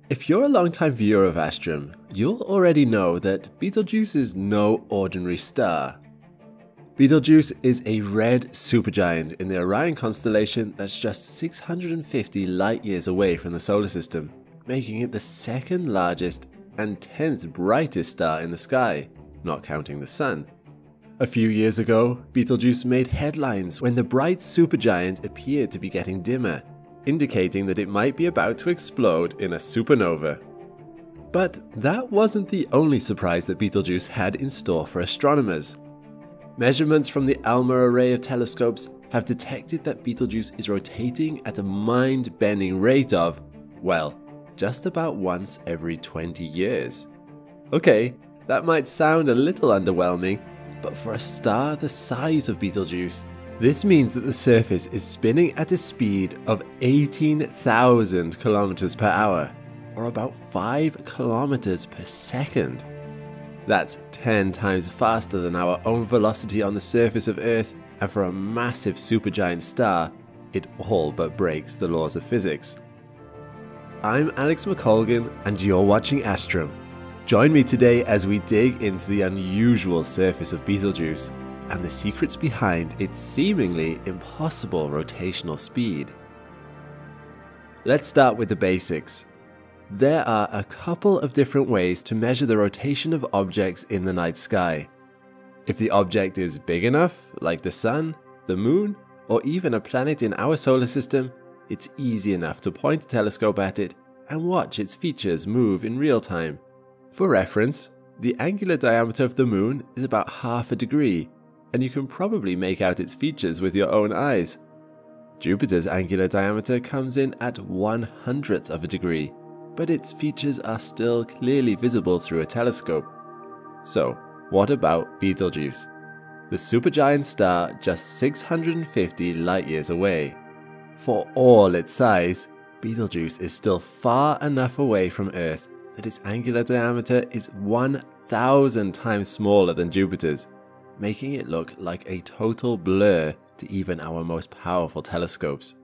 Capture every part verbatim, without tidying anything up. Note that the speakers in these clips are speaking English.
If you're a long-time viewer of Astrum, you'll already know that Betelgeuse is no ordinary star. Betelgeuse is a red supergiant in the Orion constellation that's just six hundred fifty light-years away from the solar system, making it the second largest and tenth brightest star in the sky, not counting the Sun. A few years ago, Betelgeuse made headlines when the bright supergiant appeared to be getting dimmer, indicating that it might be about to explode in a supernova. But that wasn't the only surprise that Betelgeuse had in store for astronomers. Measurements from the ALMA array of telescopes have detected that Betelgeuse is rotating at a mind-bending rate of, well, just about once every twenty years. Okay, that might sound a little underwhelming, but for a star the size of Betelgeuse, this means that the surface is spinning at a speed of eighteen thousand kilometers per hour, or about five kilometers per second. That's ten times faster than our own velocity on the surface of Earth, and for a massive supergiant star, it all but breaks the laws of physics. I'm Alex McColgan, and you're watching Astrum. Join me today as we dig into the unusual surface of Betelgeuse and the secrets behind its seemingly impossible rotational speed. Let's start with the basics. There are a couple of different ways to measure the rotation of objects in the night sky. If the object is big enough, like the Sun, the Moon, or even a planet in our solar system, it's easy enough to point a telescope at it and watch its features move in real time. For reference, the angular diameter of the Moon is about half a degree, and you can probably make out its features with your own eyes. Jupiter's angular diameter comes in at one hundredth of a degree, but its features are still clearly visible through a telescope. So, what about Betelgeuse? The supergiant star just six hundred fifty light-years away. For all its size, Betelgeuse is still far enough away from Earth that its angular diameter is one thousand times smaller than Jupiter's, making it look like a total blur to even our most powerful telescopes.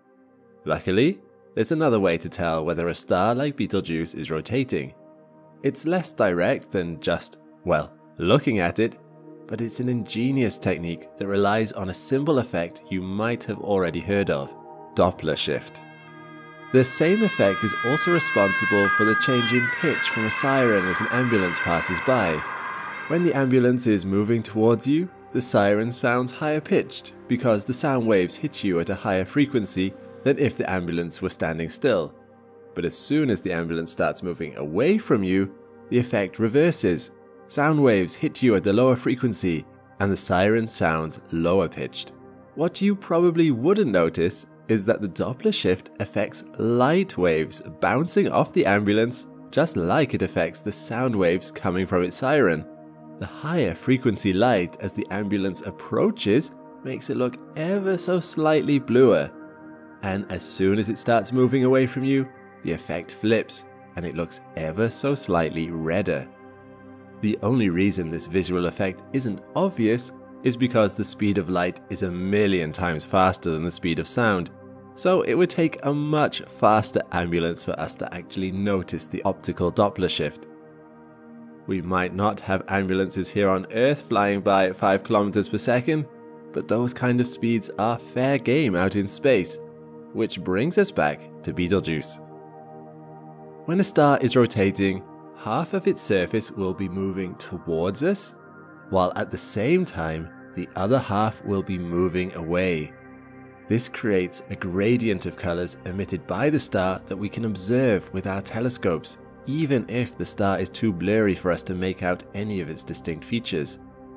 Luckily, there's another way to tell whether a star like Betelgeuse is rotating. It's less direct than just, well, looking at it, but it's an ingenious technique that relies on a simple effect you might have already heard of: Doppler shift. The same effect is also responsible for the change in pitch from a siren as an ambulance passes by. When the ambulance is moving towards you, the siren sounds higher pitched because the sound waves hit you at a higher frequency than if the ambulance were standing still. But as soon as the ambulance starts moving away from you, the effect reverses. Sound waves hit you at the lower frequency, and the siren sounds lower pitched. What you probably wouldn't notice is that the Doppler shift affects light waves bouncing off the ambulance just like it affects the sound waves coming from its siren. The higher frequency light as the ambulance approaches makes it look ever so slightly bluer. And as soon as it starts moving away from you, the effect flips and it looks ever so slightly redder. The only reason this visual effect isn't obvious is because the speed of light is a million times faster than the speed of sound, so it would take a much faster ambulance for us to actually notice the optical Doppler shift. We might not have ambulances here on Earth flying by at five kilometers per second, but those kind of speeds are fair game out in space. Which brings us back to Betelgeuse. When a star is rotating, half of its surface will be moving towards us, while at the same time the other half will be moving away. This creates a gradient of colors emitted by the star that we can observe with our telescopes, even if the star is too blurry for us to make out any of its distinct features.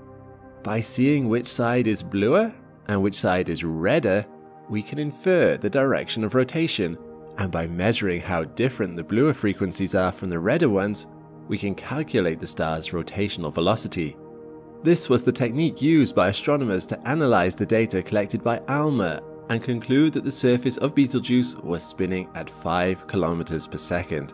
By seeing which side is bluer and which side is redder, we can infer the direction of rotation, and by measuring how different the bluer frequencies are from the redder ones, we can calculate the star's rotational velocity. This was the technique used by astronomers to analyze the data collected by ALMA and conclude that the surface of Betelgeuse was spinning at five kilometers per second.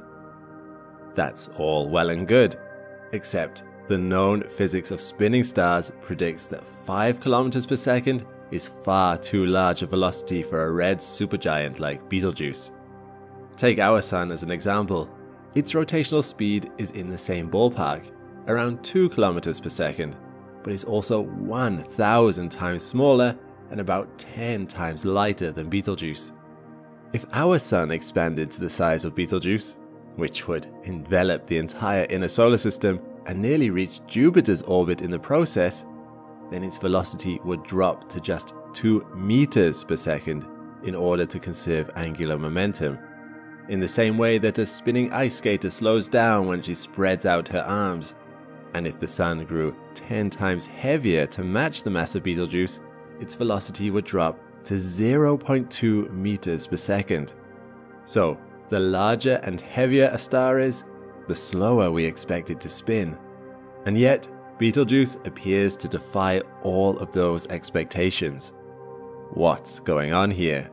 That's all well and good, except the known physics of spinning stars predicts that five kilometers per second is far too large a velocity for a red supergiant like Betelgeuse. Take our Sun as an example. Its rotational speed is in the same ballpark, around two kilometers per second, but is also one thousand times smaller and about ten times lighter than Betelgeuse. If our Sun expanded to the size of Betelgeuse, which would envelop the entire inner solar system and nearly reach Jupiter's orbit in the process, then its velocity would drop to just two meters per second in order to conserve angular momentum. In the same way that a spinning ice skater slows down when she spreads out her arms. And if the Sun grew ten times heavier to match the mass of Betelgeuse, its velocity would drop to zero point two meters per second. So, the larger and heavier a star is, the slower we expect it to spin. And yet, Betelgeuse appears to defy all of those expectations. What's going on here?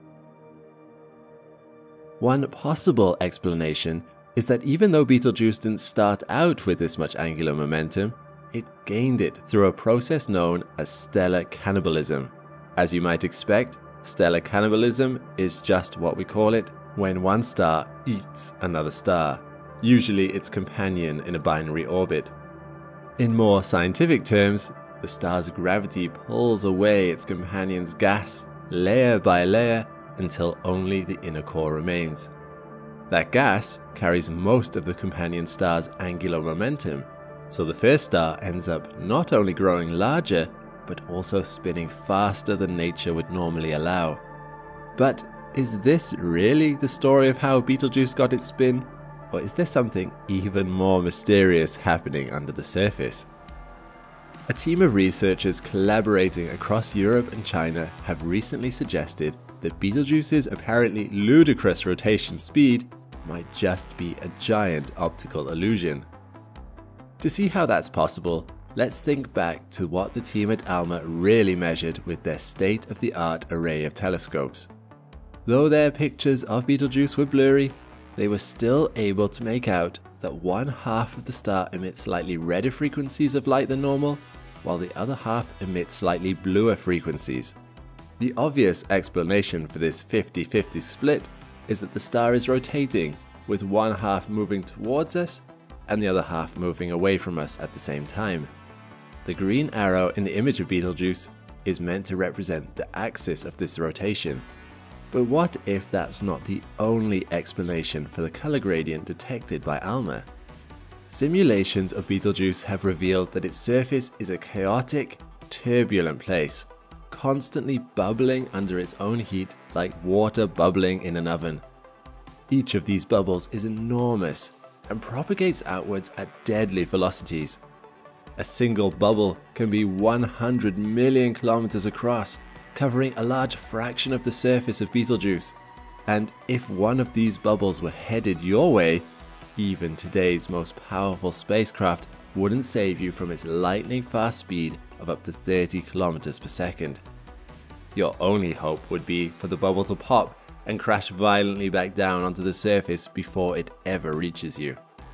One possible explanation is that even though Betelgeuse didn't start out with this much angular momentum, it gained it through a process known as stellar cannibalism. As you might expect, stellar cannibalism is just what we call it when one star eats another star, usually its companion in a binary orbit. In more scientific terms, the star's gravity pulls away its companion's gas, layer by layer, until only the inner core remains. That gas carries most of the companion star's angular momentum, so the first star ends up not only growing larger, but also spinning faster than nature would normally allow. But is this really the story of how Betelgeuse got its spin? Or is there something even more mysterious happening under the surface? A team of researchers collaborating across Europe and China have recently suggested that Betelgeuse's apparently ludicrous rotation speed might just be a giant optical illusion. To see how that's possible, let's think back to what the team at ALMA really measured with their state-of-the-art array of telescopes. Though their pictures of Betelgeuse were blurry, they were still able to make out that one half of the star emits slightly redder frequencies of light than normal, while the other half emits slightly bluer frequencies. The obvious explanation for this fifty fifty split is that the star is rotating, with one half moving towards us and the other half moving away from us at the same time. The green arrow in the image of Betelgeuse is meant to represent the axis of this rotation. But what if that's not the only explanation for the color gradient detected by ALMA? Simulations of Betelgeuse have revealed that its surface is a chaotic, turbulent place, constantly bubbling under its own heat like water bubbling in an oven. Each of these bubbles is enormous and propagates outwards at deadly velocities. A single bubble can be one hundred million kilometers across, covering a large fraction of the surface of Betelgeuse. And if one of these bubbles were headed your way, even today's most powerful spacecraft wouldn't save you from its lightning fast speed of up to thirty kilometers per second. Your only hope would be for the bubble to pop and crash violently back down onto the surface before it ever reaches you.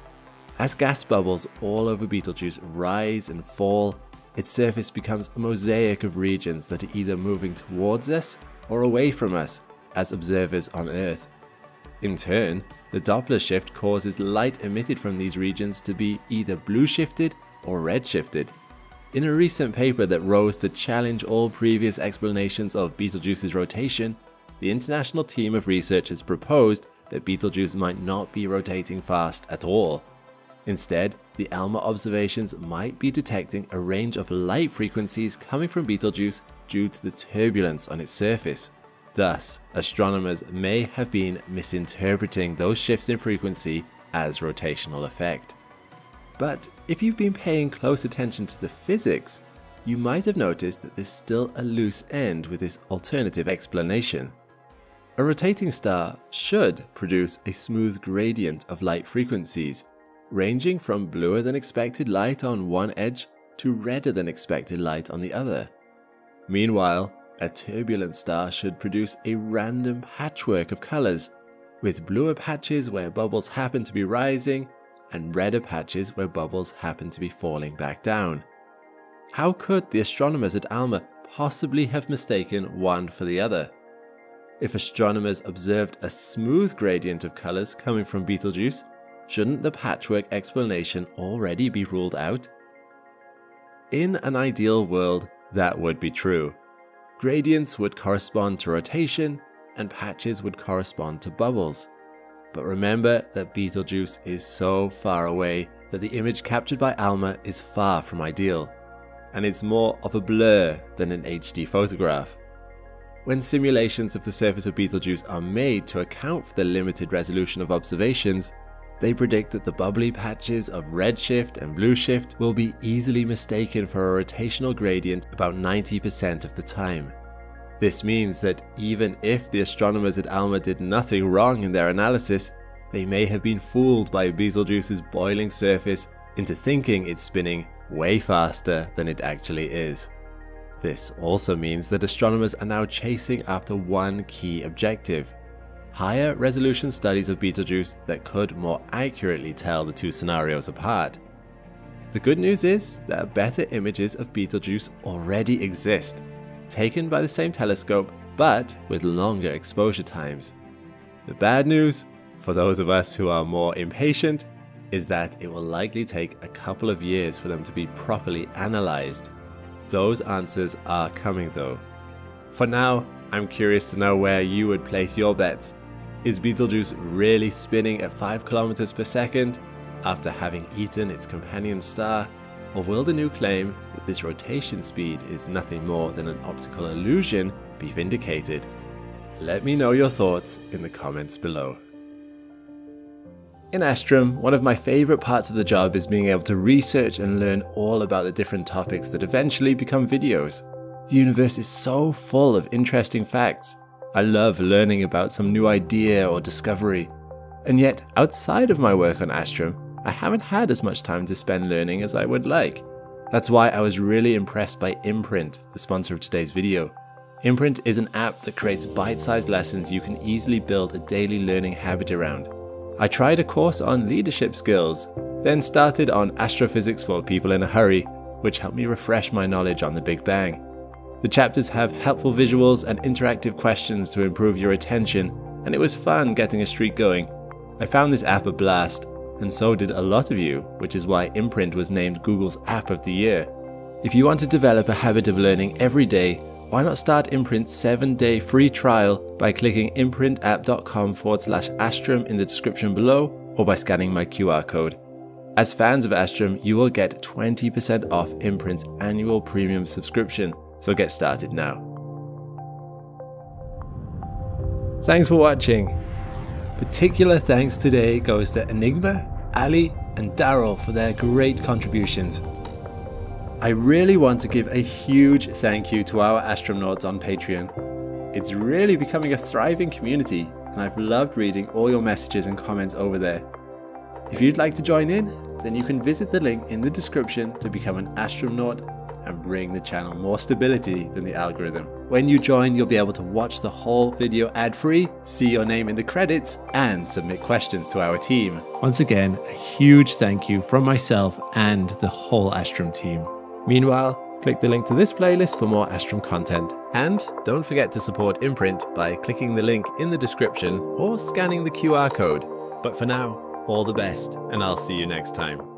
As gas bubbles all over Betelgeuse rise and fall, its surface becomes a mosaic of regions that are either moving towards us or away from us as observers on Earth. In turn, the Doppler shift causes light emitted from these regions to be either blue shifted or red shifted. In a recent paper that rose to challenge all previous explanations of Betelgeuse's rotation, the international team of researchers proposed that Betelgeuse might not be rotating fast at all. Instead, the ALMA observations might be detecting a range of light frequencies coming from Betelgeuse due to the turbulence on its surface. Thus, astronomers may have been misinterpreting those shifts in frequency as rotational effect. But if you've been paying close attention to the physics, you might have noticed that there's still a loose end with this alternative explanation. A rotating star should produce a smooth gradient of light frequencies, ranging from bluer than expected light on one edge to redder than expected light on the other. Meanwhile, a turbulent star should produce a random patchwork of colors, with bluer patches where bubbles happen to be rising and redder patches where bubbles happen to be falling back down. How could the astronomers at ALMA possibly have mistaken one for the other? If astronomers observed a smooth gradient of colors coming from Betelgeuse, shouldn't the patchwork explanation already be ruled out? In an ideal world, that would be true. Gradients would correspond to rotation, and patches would correspond to bubbles. But remember that Betelgeuse is so far away that the image captured by ALMA is far from ideal, and it's more of a blur than an H D photograph. When simulations of the surface of Betelgeuse are made to account for the limited resolution of observations, they predict that the bubbly patches of redshift and blueshift will be easily mistaken for a rotational gradient about ninety percent of the time. This means that even if the astronomers at ALMA did nothing wrong in their analysis, they may have been fooled by Betelgeuse's boiling surface into thinking it's spinning way faster than it actually is. This also means that astronomers are now chasing after one key objective: higher resolution studies of Betelgeuse that could more accurately tell the two scenarios apart. The good news is that better images of Betelgeuse already exist, taken by the same telescope but with longer exposure times. The bad news, for those of us who are more impatient, is that it will likely take a couple of years for them to be properly analysed. Those answers are coming though. For now, I'm curious to know where you would place your bets. Is Betelgeuse really spinning at five kilometers per second after having eaten its companion star? Or will the new claim that this rotation speed is nothing more than an optical illusion be vindicated? Let me know your thoughts in the comments below. In Astrum, one of my favourite parts of the job is being able to research and learn all about the different topics that eventually become videos. The universe is so full of interesting facts. I love learning about some new idea or discovery. And yet, outside of my work on Astrum, I haven't had as much time to spend learning as I would like. That's why I was really impressed by Imprint, the sponsor of today's video. Imprint is an app that creates bite-sized lessons you can easily build a daily learning habit around. I tried a course on leadership skills, then started on astrophysics for people in a hurry, which helped me refresh my knowledge on the Big Bang. The chapters have helpful visuals and interactive questions to improve your attention, and it was fun getting a streak going. I found this app a blast, and so did a lot of you, which is why Imprint was named Google's App of the Year. If you want to develop a habit of learning every day, why not start Imprint's seven day free trial by clicking imprintapp.com forward slash Astrum in the description below, or by scanning my Q R code. As fans of Astrum, you will get twenty percent off Imprint's annual premium subscription, so get started now. Thanks for watching. Particular thanks today goes to Enigma, Ali and Daryl for their great contributions. I really want to give a huge thank you to our astronauts on Patreon. It's really becoming a thriving community, and I've loved reading all your messages and comments over there. If you'd like to join in, then you can visit the link in the description to become an astronaut and bring the channel more stability than the algorithm. When you join, you'll be able to watch the whole video ad-free, see your name in the credits, and submit questions to our team. Once again, a huge thank you from myself and the whole Astrum team. Meanwhile, click the link to this playlist for more Astrum content. And don't forget to support Imprint by clicking the link in the description or scanning the Q R code. But for now, all the best, and I'll see you next time.